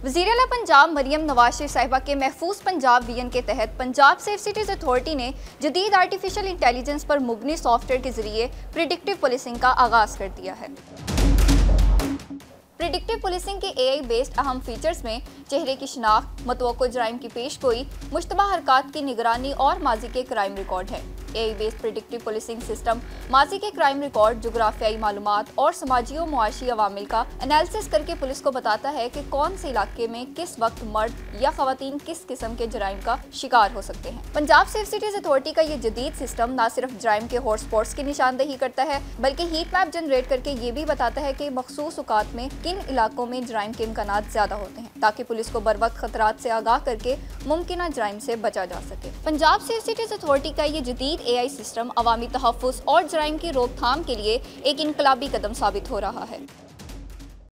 वज़ीर आला पंजाब मरियम नवाज शरीफ साहिबा के महफूज पंजाब विजन के तहत पंजाब सेफ सिटीज अथॉरिटी ने जदीद आर्टिफिशियल इंटेलिजेंस पर मुबनी सॉफ्टवेयर के जरिए प्रिडिक्टिव पुलिसिंग का आगाज़ कर दिया है। प्रिडिक्टिव पुलिसिंग के AI बेस्ड अहम फीचर्स में चेहरे की शिनाख्त, मतवक्को जराइम की पेशगोई, मुश्तबा हरकत की निगरानी और माजी के क्राइम रिकॉर्ड है। AI based predictive policing system माजी के क्राइम रिकॉर्ड, जोग्राफियाई मालूमात और समाजी और मुआशी अवामिल का एनालिसिस करके पुलिस को बताता है कि कौन से इलाके में किस वक्त मर्द या खवातीन किस किस्म के जराइम का शिकार हो सकते हैं। पंजाब सेफ सिटीज अथॉरिटी का ये जदीद सिस्टम न सिर्फ जराइम के हॉटस्पॉट्स की निशानदेही करता है, बल्कि हीट मैप जनरेट करके ये भी बताता है कि मखसूस औकात में किन इलाकों में जराइम के इम्कानात ज्यादा होते हैं, ताकि पुलिस को बर वक्त खतरात से आगाह करके मुमकिन जराइम से बचा जा सके। पंजाब सेफ सिटीज अथॉरिटी का ये जदीद AI सिस्टम अवामी तहफ़्फ़ुज़ और जराइम की रोकथाम के लिए एक इनकलाबी कदम साबित हो रहा है।